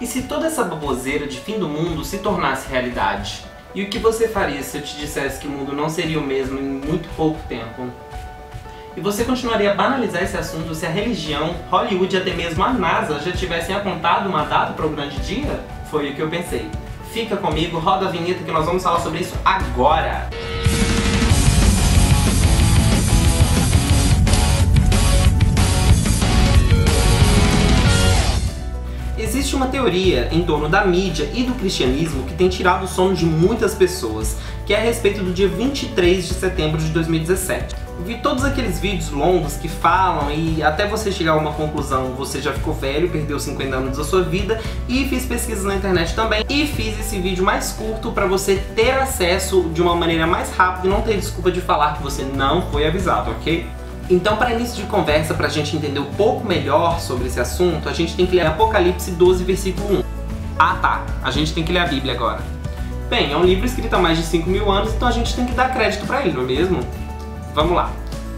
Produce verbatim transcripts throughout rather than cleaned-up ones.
E se toda essa baboseira de fim do mundo se tornasse realidade? E o que você faria se eu te dissesse que o mundo não seria o mesmo em muito pouco tempo? E você continuaria a banalizar esse assunto se a religião, Hollywood e até mesmo a NASA já tivessem apontado uma data para o grande dia? Foi o que eu pensei. Fica comigo, roda a vinheta que nós vamos falar sobre isso agora! Existe uma teoria em torno da mídia e do cristianismo que tem tirado o sono de muitas pessoas, que é a respeito do dia vinte e três de setembro de dois mil e dezessete. Eu vi todos aqueles vídeos longos que falam e até você chegar a uma conclusão você já ficou velho, perdeu cinquenta anos da sua vida, e fiz pesquisas na internet também e fiz esse vídeo mais curto para você ter acesso de uma maneira mais rápida e não ter desculpa de falar que você não foi avisado, ok? Então, para início de conversa, para a gente entender um pouco melhor sobre esse assunto, a gente tem que ler Apocalipse doze, versículo um. Ah tá, a gente tem que ler a Bíblia agora. Bem, é um livro escrito há mais de cinco mil anos, então a gente tem que dar crédito para ele, não é mesmo? Vamos lá.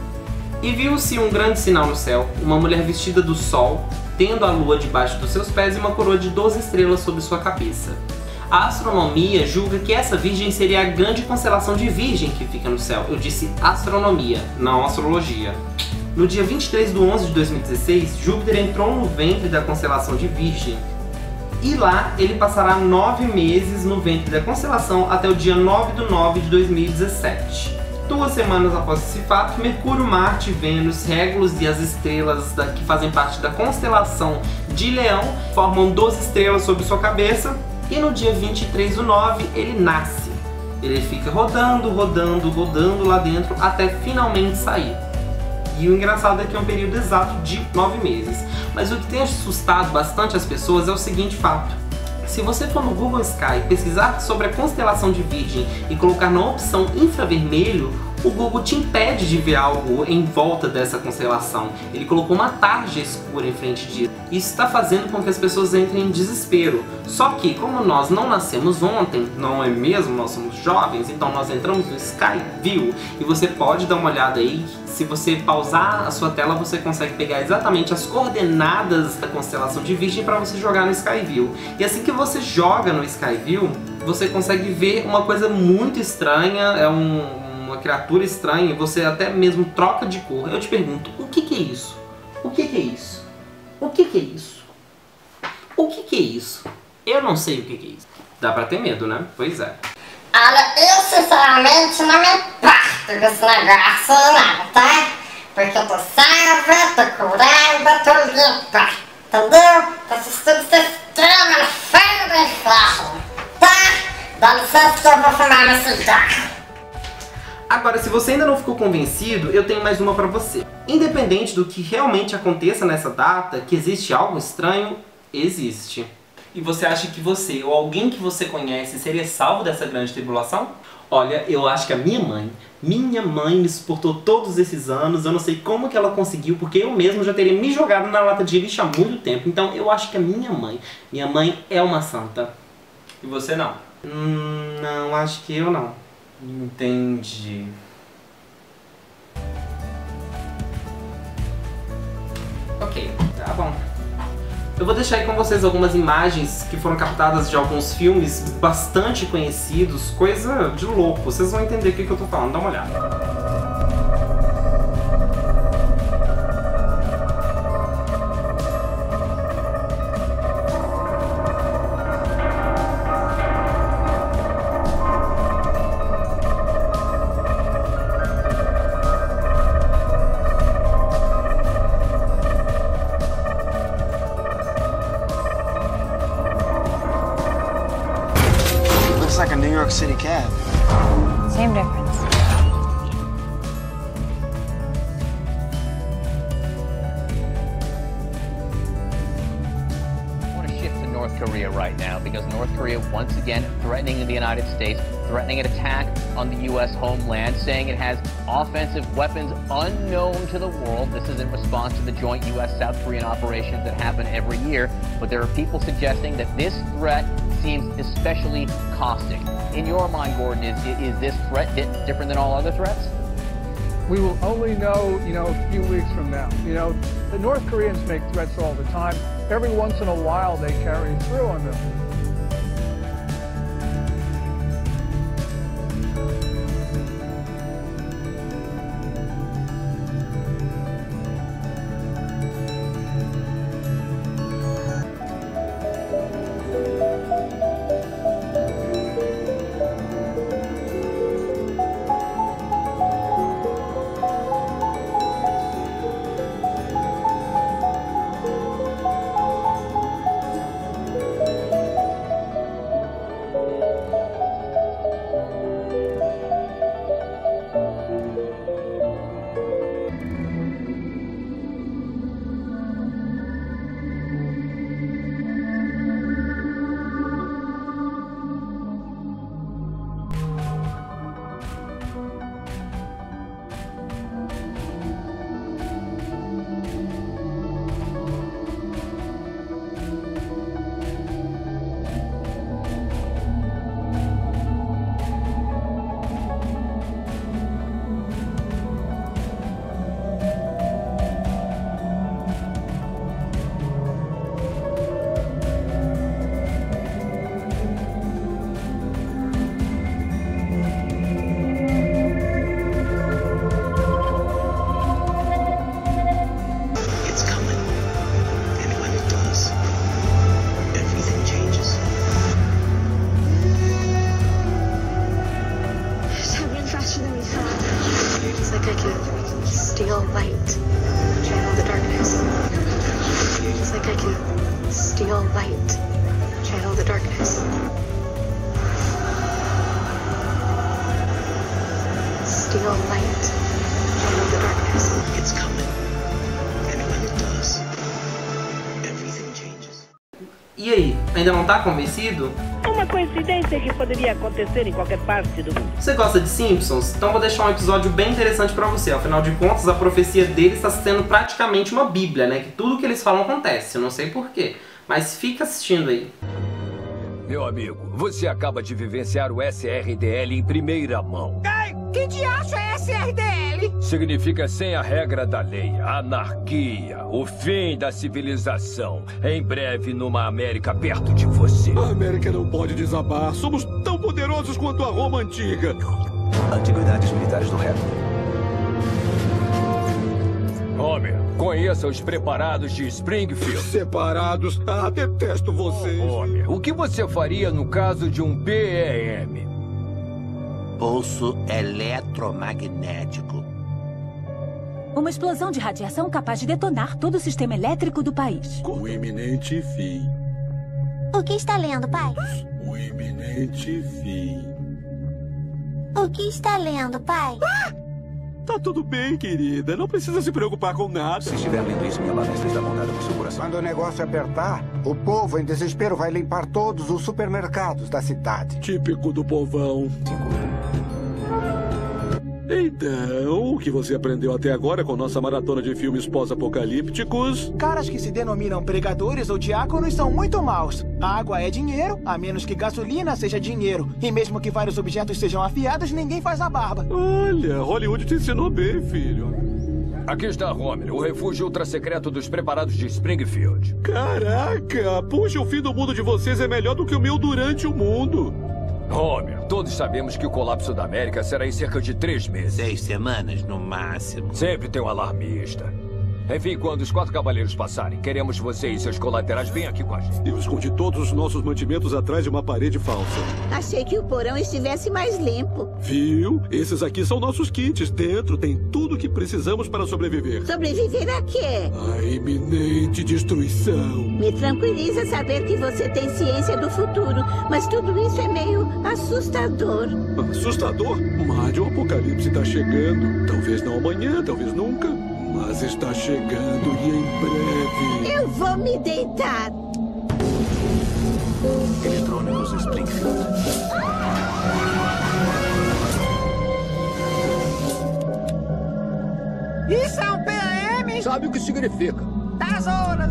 E viu-se um grande sinal no céu, uma mulher vestida do sol, tendo a lua debaixo dos seus pés e uma coroa de doze estrelas sobre sua cabeça. A astronomia julga que essa virgem seria a grande constelação de Virgem que fica no céu. Eu disse astronomia, não astrologia. No dia vinte e três de onze de dois mil e dezesseis, Júpiter entrou no ventre da constelação de Virgem. E lá ele passará nove meses no ventre da constelação até o dia nove de nove de dois mil e dezessete. Duas semanas após esse fato, Mercúrio, Marte, Vênus, Régulos e as estrelas da, que fazem parte da constelação de Leão formam doze estrelas sobre sua cabeça. E no dia vinte e três do nove ele nasce. Ele fica rodando, rodando, rodando lá dentro até finalmente sair. E o engraçado é que é um período exato de nove meses. Mas o que tem assustado bastante as pessoas é o seguinte fato. Se você for no Google Sky pesquisar sobre a constelação de Virgem e colocar na opção infravermelho, o Google te impede de ver algo em volta dessa constelação. Ele colocou uma tarja escura em frente disso. Isso está fazendo com que as pessoas entrem em desespero. Só que, como nós não nascemos ontem, não é mesmo? Nós somos jovens, então nós entramos no Sky View. E você pode dar uma olhada aí. Se você pausar a sua tela, você consegue pegar exatamente as coordenadas da constelação de Virgem para você jogar no Sky View. E assim que você joga no Sky View, você consegue ver uma coisa muito estranha. É um... uma criatura estranha, e você até mesmo troca de cor. Eu te pergunto, o que que é isso? O que que é isso? O que que é isso? O que que é isso? Eu não sei o que que é isso. Dá pra ter medo, né? Pois é. Olha, eu sinceramente não me importo desse negócio não, tá? Porque eu tô salva, tô curada, tô limpa, entendeu? Esses tudo se estrela no fogo do inferno, tá? Dá licença que eu vou fumar meu cigarro. Agora, se você ainda não ficou convencido, eu tenho mais uma pra você. Independente do que realmente aconteça nessa data, que existe algo estranho, existe. E você acha que você, ou alguém que você conhece, seria salvo dessa grande tribulação? Olha, eu acho que a minha mãe, minha mãe me suportou todos esses anos, eu não sei como que ela conseguiu, porque eu mesmo já teria me jogado na lata de lixo há muito tempo. Então eu acho que a minha mãe, minha mãe é uma santa. E você não? Hum, não, acho que eu não. Entendi. Ok, tá bom. Eu vou deixar aí com vocês algumas imagens que foram captadas de alguns filmes bastante conhecidos, coisa de louco. Vocês vão entender o que, que eu tô falando, dá uma olhada. Looks like a New York City cab. Same difference. I want to shift to North Korea right now because North Korea once again threatening the United States, threatening an attack on the U S homeland, saying it has offensive weapons unknown to the world. This is in response to the joint U S South Korean operations that happen every year. But there are people suggesting that this threat seems especially caustic. In your mind, Gordon, is, is this threat different than all other threats? We will only know, you know, a few weeks from now. You know, the North Koreans make threats all the time. Every once in a while, they carry through on them. Steal light, channel the darkness. It's like I can steal light, channel the darkness. Steal light, channel the darkness. It's coming. And when it does, everything changes. E aí, ainda não tá convencido? Uma coincidência que poderia acontecer em qualquer parte do mundo. Você gosta de Simpsons? Então vou deixar um episódio bem interessante pra você. Afinal de contas, a profecia deles está sendo praticamente uma bíblia, né? Que tudo que eles falam acontece. Eu não sei porquê, mas fica assistindo aí. Meu amigo, você acaba de vivenciar o S R D L em primeira mão. Ei, que diacho é S R D L? Significa sem a regra da lei, anarquia, o fim da civilização. Em breve, numa América perto de você. A América não pode desabar. Somos tão poderosos quanto a Roma antiga. Antiguidades militares do rap. Homer, conheça os preparados de Springfield. Separados? Ah, detesto vocês. Homer, o que você faria no caso de um P E M? Pulso eletromagnético. Uma explosão de radiação capaz de detonar todo o sistema elétrico do país. Com iminente fim. O que está lendo, pai? O iminente fim. O que está lendo, pai? Ah! Tá tudo bem, querida. Não precisa se preocupar com nada. Se estiver lendo isso, minha lamesta está montada no seu coração. Quando o negócio apertar, o povo em desespero vai limpar todos os supermercados da cidade. Típico do povão. Então, o que você aprendeu até agora com nossa maratona de filmes pós-apocalípticos? Caras que se denominam pregadores ou diáconos são muito maus. Água é dinheiro, a menos que gasolina seja dinheiro. E mesmo que vários objetos sejam afiados, ninguém faz a barba. Olha, Hollywood te ensinou bem, filho. Aqui está, Homer, o refúgio ultra-secreto dos preparados de Springfield. Caraca! Puxa, o fim do mundo de vocês é melhor do que o meu durante o mundo. Homer, todos sabemos que o colapso da América será em cerca de três meses. Seis semanas, no máximo. Sempre tem um alarmista. Enfim, quando os quatro cavaleiros passarem, queremos você e seus colaterais bem aqui com a gente. Eu escondi todos os nossos mantimentos atrás de uma parede falsa. Achei que o porão estivesse mais limpo. Viu? Esses aqui são nossos kits. Dentro tem tudo o que precisamos para sobreviver. Sobreviver a quê? A iminente destruição. Me tranquiliza saber que você tem ciência do futuro, mas tudo isso é meio assustador. Assustador? Mas o apocalipse está chegando. Talvez não amanhã, talvez nunca. Mas está chegando e em breve. Eu vou me deitar. Eletrônicos Springfield. Isso é um P A M? Sabe o que significa? Das horas.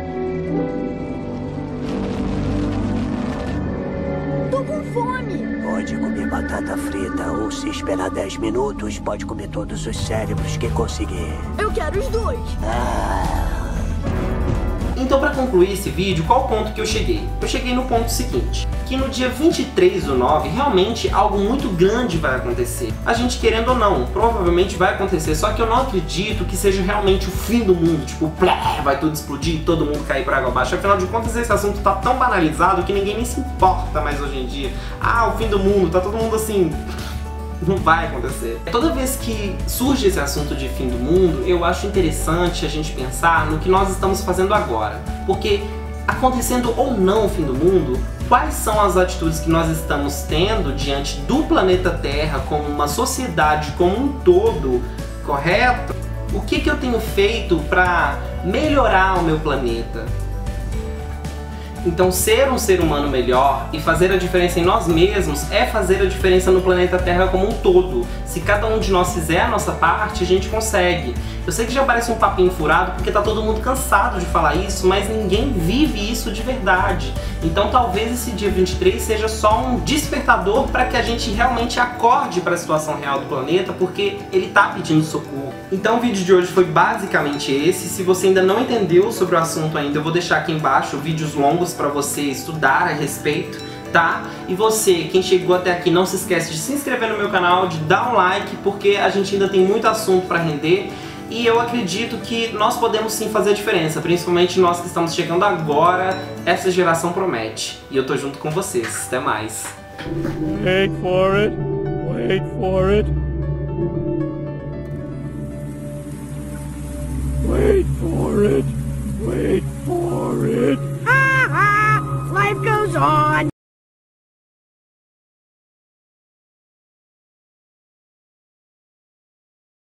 Tô com fome. pode comer batata frita, ou se esperar dez minutos, pode comer todos os cérebros que conseguir. Eu quero os dois. Ah. Então, para concluir esse vídeo, qual o ponto que eu cheguei? Eu cheguei no ponto seguinte, que no dia vinte e três do nove, realmente algo muito grande vai acontecer. A gente querendo ou não, provavelmente vai acontecer, só que eu não acredito que seja realmente o fim do mundo, tipo, plé, vai tudo explodir, todo mundo cair por água abaixo. Afinal de contas, esse assunto tá tão banalizado que ninguém nem se importa mais hoje em dia. Ah, o fim do mundo, tá todo mundo assim... Não vai acontecer. Toda vez que surge esse assunto de fim do mundo, eu acho interessante a gente pensar no que nós estamos fazendo agora. Porque, acontecendo ou não o fim do mundo, quais são as atitudes que nós estamos tendo diante do planeta Terra como uma sociedade como um todo, correto? O que que eu tenho feito para melhorar o meu planeta? Então, ser um ser humano melhor e fazer a diferença em nós mesmos é fazer a diferença no planeta Terra como um todo. Se cada um de nós fizer a nossa parte, a gente consegue. Eu sei que já parece um papinho furado porque tá todo mundo cansado de falar isso, mas ninguém vive isso de verdade. Então talvez esse dia vinte e três seja só um despertador para que a gente realmente acorde para a situação real do planeta, porque ele tá pedindo socorro. Então o vídeo de hoje foi basicamente esse. Se você ainda não entendeu sobre o assunto ainda, eu vou deixar aqui embaixo vídeos longos para você estudar a respeito, tá? E você, quem chegou até aqui, não se esquece de se inscrever no meu canal, de dar um like, porque a gente ainda tem muito assunto para render. E eu acredito que nós podemos sim fazer a diferença, principalmente nós que estamos chegando agora, essa geração promete. E eu tô junto com vocês. Até mais. Wait for it. Wait for it. Wait for it. Wait for it. Ha ha! Life goes on.